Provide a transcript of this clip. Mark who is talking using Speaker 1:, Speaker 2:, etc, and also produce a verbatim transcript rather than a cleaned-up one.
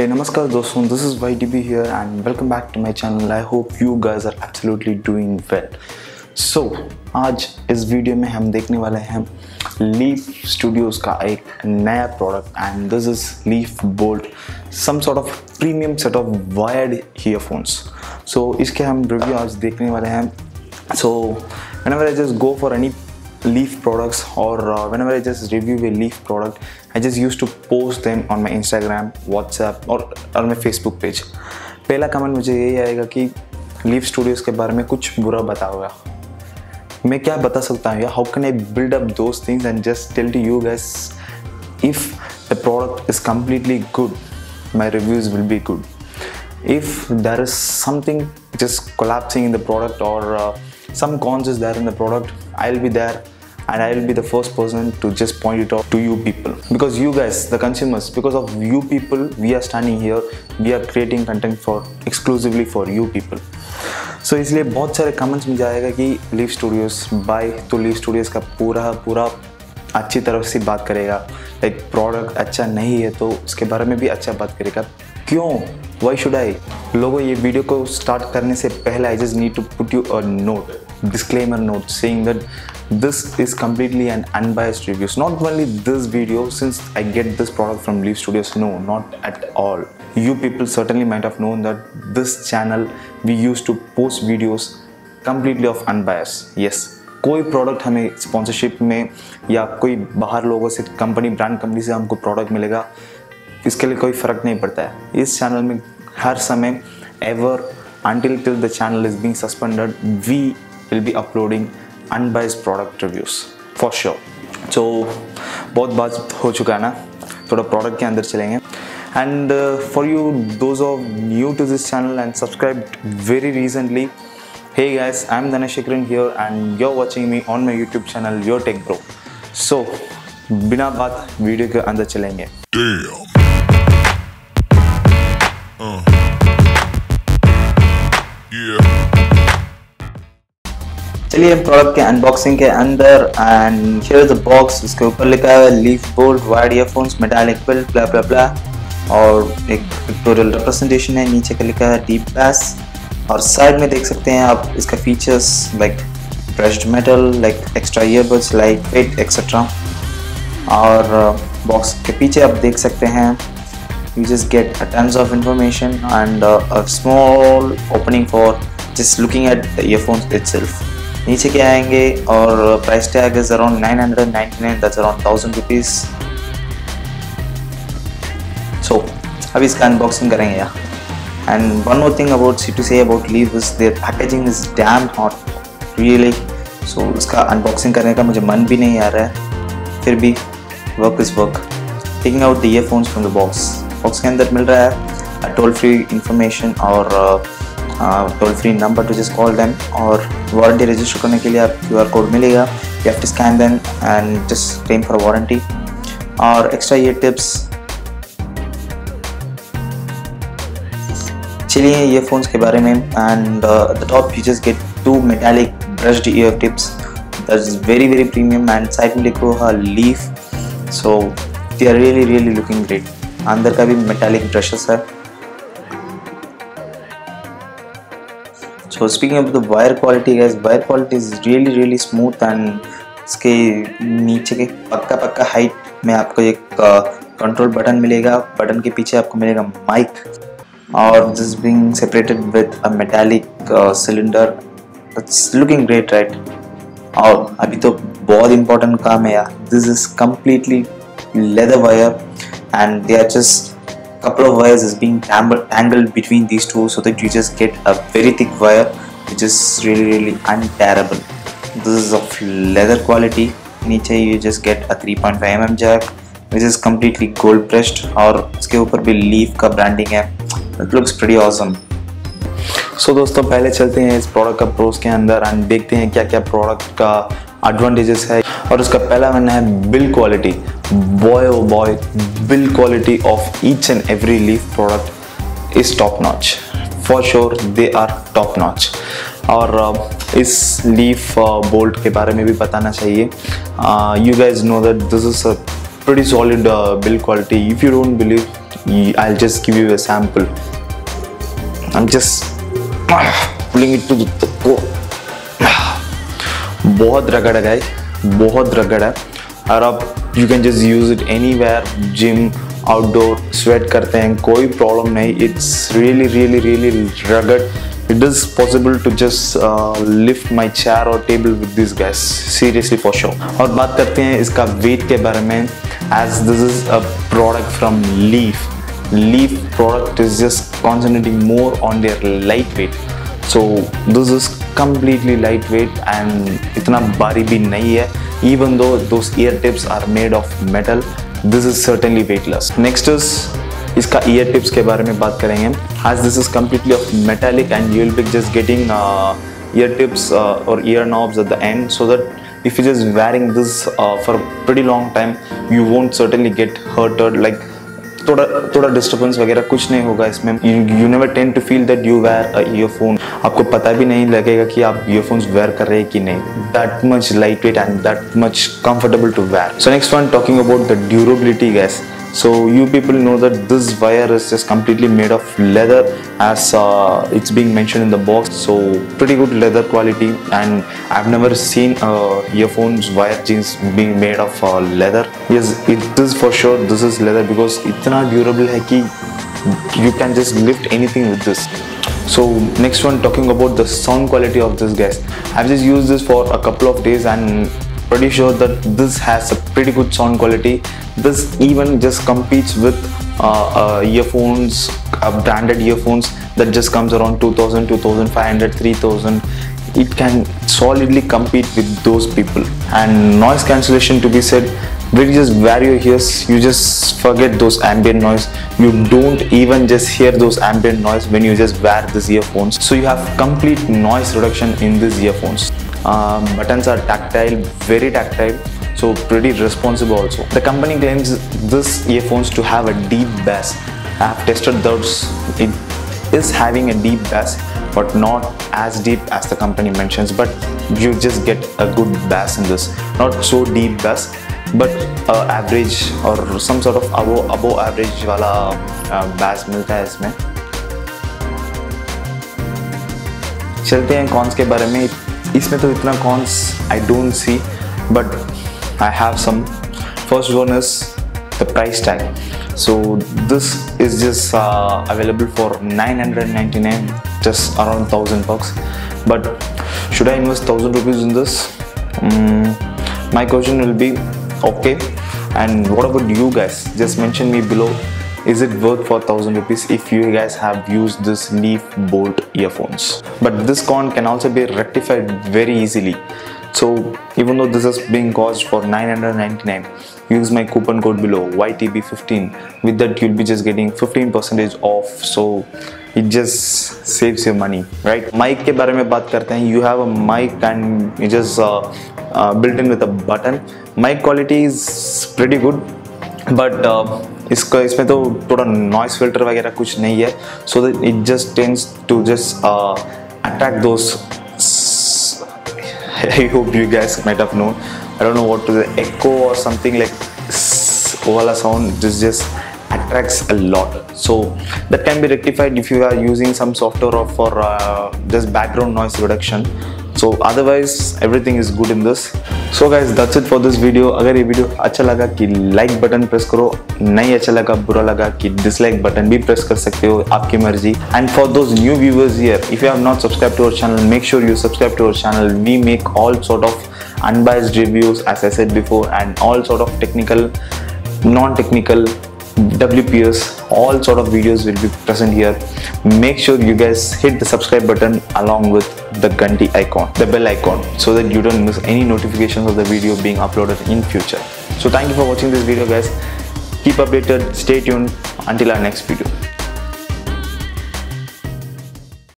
Speaker 1: Hey नमस्कार दोस्तों, this is Y D B here and welcome back to my channel. I hope you guys are absolutely doing well. So आज इस video में हम देखने वाले हैं Leaf Studios का एक नया product and this is Leaf Bolt, some sort of premium set of wired earphones. So इसके हम रिव्यू आज देखने वाले हैं. So whenever I just go for any Leaf products or uh, whenever I just review a Leaf product, I just used to post them on my Instagram, WhatsApp और और my Facebook page. पहला comment मुझे यही आएगा कि Leaf Studios के बारे में कुछ बुरा बताओगा. मैं क्या बता सकता हूँ? How can I build up those things and just tell to you guys if the product is completely good, my reviews will be good. If there is something just collapsing in the product or uh, some cons is there in the product, I'll be there and I will be the first person to just point it out to you people, because you guys, the consumers, because of you people we are standing here, we are creating content for exclusively for you people. So इसलिए बहुत सारे comments मुझे आएगा कि Leaf Studios by, तो Leaf Studios का पूरा पूरा अच्छी तरफ से बात करेगा, लाइक प्रोडक्ट अच्छा नहीं है तो उसके बारे में भी अच्छा बात करेगा. क्यों? Why should I? लोगों, ये वीडियो को स्टार्ट करने से पहले I just need to put you a note, disclaimer note saying that this is completely an unbiased reviews. Not only this video, since I get this product from Leaf Studios, no, not at all. You people certainly might have known that this channel we used to post videos completely of unbiased. Yes, कोई product हमें sponsorship में या कोई बाहर लोगों से company brand company से हमको प्रोडक्ट मिलेगा, इसके लिए कोई फ़र्क नहीं पड़ता है. इस चैनल में हर समय ever until till the channel is being suspended, we will be uploading unbiased product reviews for sure. So बहुत बात हो चुका है ना, थोड़ा प्रोडक्ट के अंदर चलेंगे. And uh, for you those of new to this channel and subscribed very recently, hey guys, I'm Dhanashekharan here and you're watching me on my YouTube channel Your Tech Bro. So बिना बात video के अंदर चलेंगे. Damn. Uh. Yeah. चलिए product के unboxing के अंदर. And here the box, इसके ऊपर लिखा है Leaf Bolt wired earphones metallic build blah blah blah, और एक पिक्टोरियल रिप्रेजेंटेशन है. नीचे का लिखा है डीप बैस, और साइड में देख सकते हैं आप इसका features like brushed metal, like extra earbuds, light weight etcetera. और बॉक्स के पीछे आप देख सकते हैं you just get a tons of information and uh, a small opening for just looking at the earphones itself. नीचे के आएंगे और price tag is around nine hundred ninety-nine, that's around one thousand rupees. So अभी इसका unboxing करेंगे यार. And one more thing about to say about Leaf is their packaging is damn hot, really. So इसका unboxing करने का मुझे मन भी नहीं आ रहा है, फिर भी work is work. Taking out the earphones from the box. Box के अंदर मिल रहा है टोल फ्री इंफॉर्मेशन और toll free number to just call them, और वारंटी रजिस्टर करने के लिए आप क्यू आर कोड मिलेगा, you have to scan them and just claim for warranty. और एक्स्ट्रा ईयर टिप्स, चलिए ईयरफोन्स के बारे में. And the top you just get to metallic brushed ear tips, that is very very premium. And side में लिखो है Leaf, so they are really really looking great. अंदर का भी मेटालिक ब्रशेस है. So speaking of the wire quality guys, wire quality is really really smooth. And इसके नीचे के पक्का पक्का हाइट में आपको एक कंट्रोल uh, बटन मिलेगा. बटन के पीछे आपको मिलेगा माइक, और this being separated with a metallic cylinder. It's looking great right. और अभी तो बहुत इंपॉर्टेंट काम है यार, this is completely leather wire and they are just couple of wires is being tangled between these two, so that you just get a very thick wire which is really really untearable. This is of leather quality. नीचे you just get a three point five millimeter jack which is completely gold brushed, और इसके ऊपर भी leaf का branding है. It looks pretty awesome. So so, दोस्तों पहले चलते हैं इस प्रोडक्ट का प्रोस के अंदर एंड देखते हैं क्या क्या प्रोडक्ट का एडवांटेजेस है. और उसका पहला वन है build quality. Boy oh boy, build quality of each and every Leaf product is top notch. For sure they are top notch. और uh, इस लीफ बोल्ट uh, के बारे में भी बताना चाहिए. You guys know that this is a pretty solid uh, build quality. If you don't believe, I'll just give you a sample. I'm just pulling it to the core. बहुत रगड़ है guys, बहुत रगड़ है और आप you can just use it anywhere, gym, outdoor, sweat करते हैं कोई problem नहीं. It's really really really rugged. It is possible to just uh, lift my chair or table with this guys, seriously for sure. और बात करते हैं इसका weight के बारे में. As this is a product from Leaf, Leaf product is just concentrating more on their lightweight. So this is completely lightweight and इतना भारी भी नहीं है. Even though those ear tips are made of metal, this is certainly weightless. Next is इसका ear tips के बारे में बात करेंगे. As this is completely of metallic and you will be just getting uh, ear tips uh, or ear knobs at the end, so that if you're just wearing this uh, for a pretty long time, you won't certainly get hurted. Like थोड़ा थोड़ा disturbance वगैरह कुछ नहीं होगा इसमें. You never tend to feel that you wear a earphone. आपको पता भी नहीं लगेगा कि आप ईयरफोन्स वेयर कर रहे हैं कि नहीं. That much light weight and that much comfortable to wear. So next one, talking about the durability guys. So you people know that this wire is just completely made of leather, as uh, it's being mentioned in the box. So pretty good leather quality, and I've never seen uh, earphones wire jeans being made of uh, leather. Yes, it is for sure. This is leather because इतना durable है कि you can just lift anything with this. So next one, talking about the sound quality of this guys. I've just used this for a couple of days and pretty sure that this has a pretty good sound quality. This even just competes with uh, uh, earphones, uh, branded earphones that just comes around two thousand, two thousand five hundred, three thousand. It can solidly compete with those people. And noise cancellation to be said, when you just wear your ears, you just forget those ambient noise. You don't even just hear those ambient noise when you just wear these earphones. So you have complete noise reduction in these earphones. Um, buttons are tactile, very tactile, so pretty responsive also. The company claims this earphones to have a deep bass. I have tested those. It is having a deep bass, but not as deep as the company mentions. But you just get a good bass in this. Not so deep bass, but uh, average or some sort of above above average वाला uh, bass मिलता है इसमें. चलते हैं cons के बारे में. इसमें तो इतना cons I don't see, but I have some. First one is the price tag. So this is just uh, available for nine hundred ninety-nine, just around thousand bucks. But should I invest thousand rupees in this? Um, my question will be okay. And what about you guys? Just mention me below. Is it worth for thousand rupees if you guys have used this Leaf Bolt earphones? But this con can also be rectified very easily. So even though this is being cost for nine hundred ninety-nine, use my coupon code below Y T B fifteen. With that you'll be just getting fifteen percent off. So it just saves your money, right? Mic के बारे में बात करते हैं. You have a mic and it just uh, uh, built in with a button. Mic quality is pretty good, but uh, इसका इसमें तो थोड़ा नॉइस फिल्टर वगैरह कुछ नहीं है. So that it just tends to just uh, attract those. I hope you guys might have known. I don't know what to say, echo or something like wala sound. This just attracts a lot. So that can be rectified if you are using some software or for uh, just background noise reduction. So otherwise everything is good in this. So guys, that's it for this video. अगर ये video अच्छा लगा कि like button press करो, नहीं अच्छा लगा बुरा लगा कि डिसलाइक बटन भी प्रेस कर सकते हो, आपकी मर्जी. And for those new viewers here, if you have not subscribed to our channel, make sure you subscribe to our channel. We make all sort of unbiased reviews, as I said before, and all sort of technical, non-technical, W P S, all sort of videos will be present here. Make sure you guys hit the subscribe button along with the Ganti icon, the bell icon, so that you don't miss any notifications of the video being uploaded in future. So thank you for watching this video guys. Keep updated, stay tuned until our next video.